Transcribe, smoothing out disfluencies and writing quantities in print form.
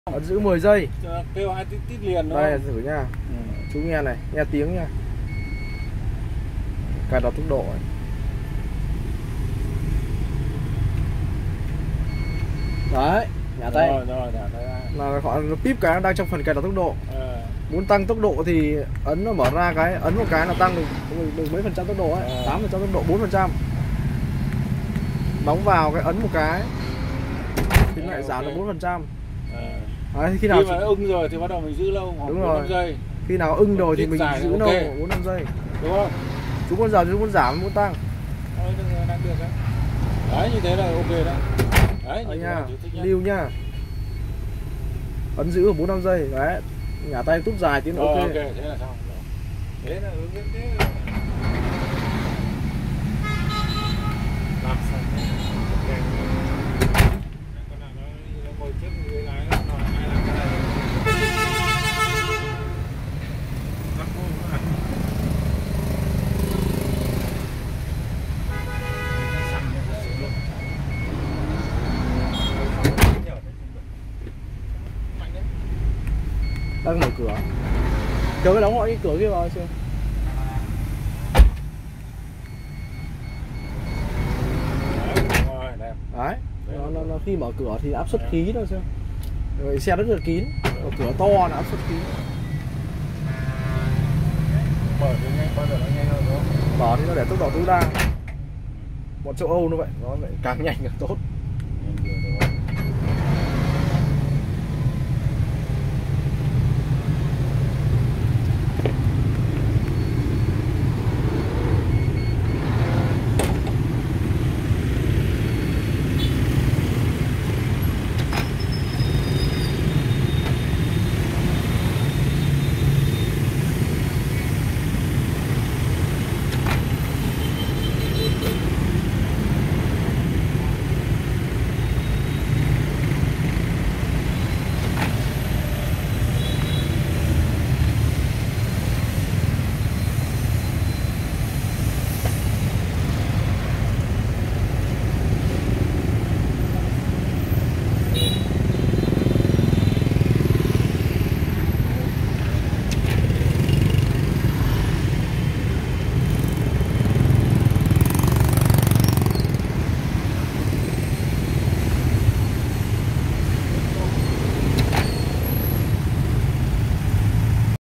Ấn giữ 10 giây. Kêu 2 tít liền đó. Đây thử nha. Chú nghe này, nghe tiếng nha. Cài đặt tốc độ ấy. Đấy, nhả tay. Rồi, nhả tay ra. Là gọi nó píp cái đang trong phần cài đặt tốc độ. Muốn tăng tốc độ thì ấn nó mở ra cái, ấn một cái là tăng được mấy phần trăm tốc độ ấy, 8% tốc độ, 4%. Đóng vào cái ấn một cái thì lại giảm được 4%. Đấy, khi nào mà ưng rồi thì bắt đầu mình giữ lâu khoảng 4-5 giây. Khi nào ưng rồi thì mình giữ lâu 4-5 giây. Đúng không? Chú muốn giờ chú muốn giảm muốn tăng. Đang được đấy. Đấy như thế là ok đấy. Đấy nha, lưu nha. Ấn giữ ở 4-5 giây. Đấy. Nhả tay tút dài tiếng ok. Ok, thế là xong. Thế là hướng dẫn thế. Làm xong. Ok. Con nào nó ngồi trước người lái nó hỏi ai làm cái này. Đang mở cửa. Chờ cái đóng gọi cái cửa kia vào xem. Đấy, nó khi mở cửa thì áp suất khí thôi xem. Rồi xe rất là kín, mở cửa to là áp suất khí. Mở thì nhanh, bao giờ nó nhanh hơn đúng không? Mở thì nó để tốc độ tối đa. Bọn châu Âu nó vậy, nó lại càng nhanh càng tốt.